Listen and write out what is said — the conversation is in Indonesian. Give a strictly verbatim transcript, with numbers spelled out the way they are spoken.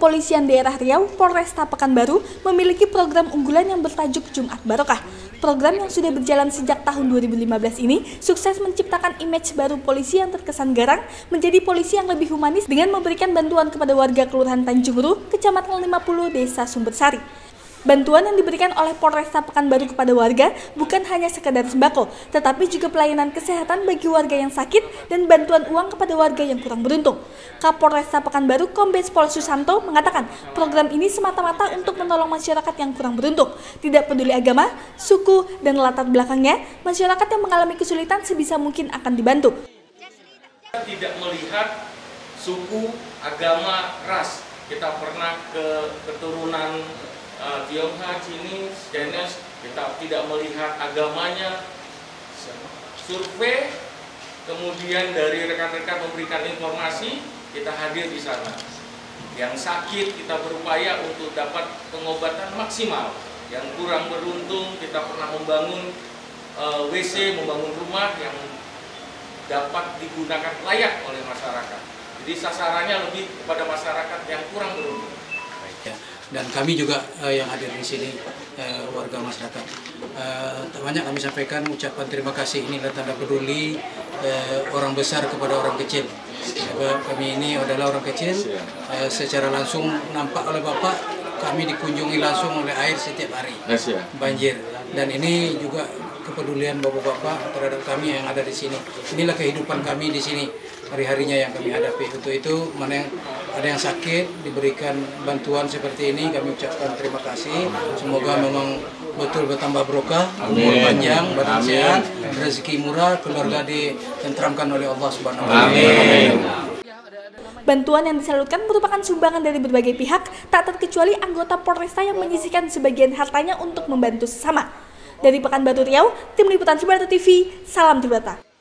Kepolisian Daerah Riau, Polresta Pekanbaru, memiliki program unggulan yang bertajuk Jumat Barokah. Program yang sudah berjalan sejak tahun dua ribu lima belas ini sukses menciptakan image baru polisi yang terkesan garang menjadi polisi yang lebih humanis dengan memberikan bantuan kepada warga Kelurahan Tanjung Ru, Kecamatan lima puluh, Desa Sumbersari. Bantuan yang diberikan oleh Polresta Pekanbaru kepada warga bukan hanya sekedar sembako, tetapi juga pelayanan kesehatan bagi warga yang sakit dan bantuan uang kepada warga yang kurang beruntung. Kapolresta Pekanbaru Kombes Pol Susanto mengatakan program ini semata-mata untuk menolong masyarakat yang kurang beruntung. Tidak peduli agama, suku, dan latar belakangnya, masyarakat yang mengalami kesulitan sebisa mungkin akan dibantu. Tidak melihat suku, agama, ras. Kita pernah ke keturunan Uh, Tionghoa, Chinese, Chinese, kita tidak melihat agamanya. Survei, kemudian dari rekan-rekan memberikan informasi, kita hadir di sana. Yang sakit kita berupaya untuk dapat pengobatan maksimal. Yang kurang beruntung kita pernah membangun uh, W C, membangun rumah yang dapat digunakan layak oleh masyarakat. Jadi sasarannya lebih kepada masyarakat yang kurang beruntung. Dan kami juga eh, yang hadir di sini eh, warga masyarakat eh, banyak kami sampaikan ucapan terima kasih. Inilah tanda peduli eh, orang besar kepada orang kecil. Sebab kami ini adalah orang kecil, eh, secara langsung nampak oleh Bapak, kami dikunjungi langsung oleh air setiap hari, banjir. Dan ini juga kepedulian Bapak-bapak terhadap kami yang ada di sini. Inilah kehidupan kami di sini, hari-harinya yang kami hadapi. Untuk itu, mana yang ada yang sakit diberikan bantuan seperti ini, kami ucapkan terima kasih. Semoga memang betul bertambah berkah, umur panjang, badan sehat, rezeki murah, keluarga ditentramkan oleh Allah Subhanahu wa taala. Bantuan yang disalurkan merupakan sumbangan dari berbagai pihak, tak terkecuali anggota Polresta yang menyisihkan sebagian hartanya untuk membantu sesama. Dari Pekanbaru Riau, Tim Liputan Tribata T V, salam Tribata.